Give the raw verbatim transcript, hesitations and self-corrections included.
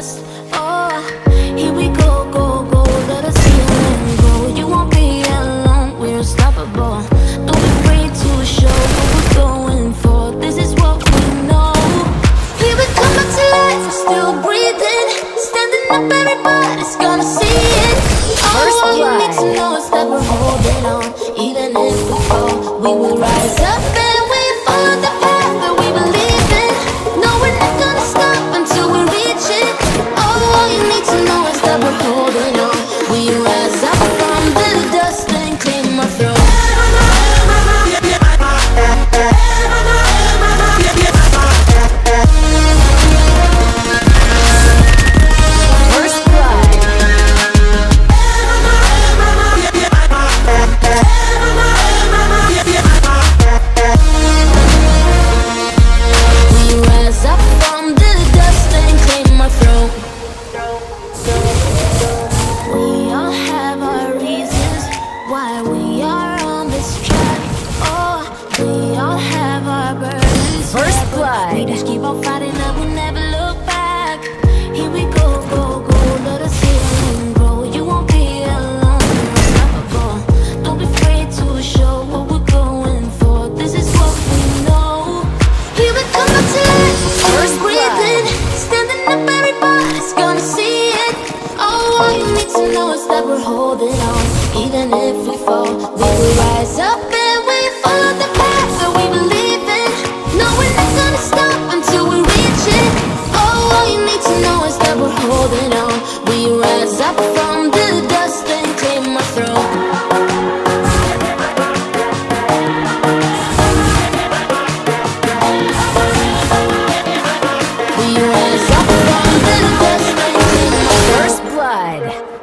dust. Oh, here we go, go, go. Let us heal and grow. You won't be alone. We're unstoppable. Don't be afraid to show what we're going for. This is what we know. Here we come back to life. We're still breathing. Standing up, everybody's gonna see it. Oh, all you need to know is that we're holding on. Even if we fall, we will rise up and we follow the path that we believe in. No, we're not gonna stop until we reach it. Oh, all you need to know is that we're holding on. We rise up from the dust and claim our throne. Why we are on this track. Oh, we all have our burdens. First blood. We just keep on fighting and we never look back. Here we go, go, go. Let us heal and grow. You won't be alone. We're unstoppable. Don't be afraid to show what we're going for. This is what we know. Here we come back to life. First breathing. Standing up, everybody's gonna see it. Oh, all you need to know is that we're holding on. Even if we fall, we will rise up and we follow the path that we believe in. No, we're not gonna stop until we reach it. Oh, all you need to know is that we're holding on. We rise up from the dust and claim our throne. We rise up from the dust and claim our first blood.